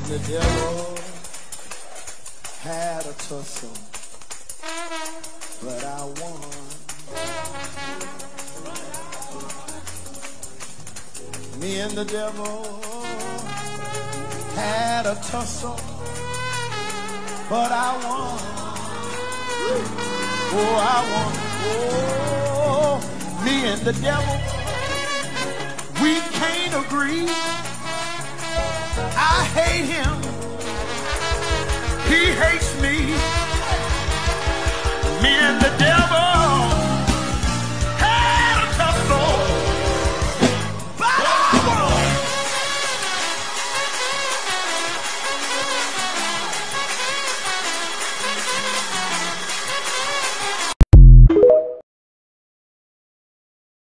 The devil had a tussle, but I won. Me and the devil had a tussle, but I won. Oh, I won. Oh, me and the devil, we can't agree. I hate him